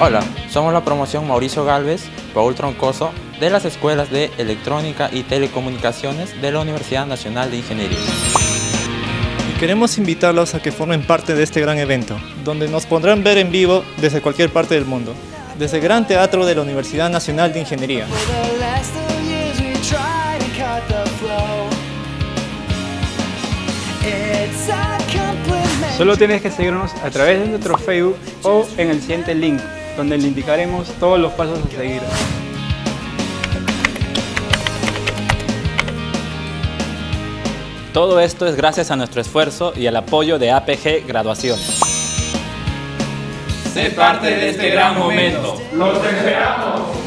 Hola, somos la promoción Mauricio Gálvez, Paul Troncoso, de las Escuelas de Electrónica y Telecomunicaciones de la Universidad Nacional de Ingeniería. Y queremos invitarlos a que formen parte de este gran evento, donde nos podrán ver en vivo desde cualquier parte del mundo, desde el Gran Teatro de la Universidad Nacional de Ingeniería. Solo tienes que seguirnos a través de nuestro Facebook o en el siguiente link, donde le indicaremos todos los pasos a seguir. Todo esto es gracias a nuestro esfuerzo y al apoyo de APG Graduaciones. Sé parte de este gran momento. ¡Los esperamos!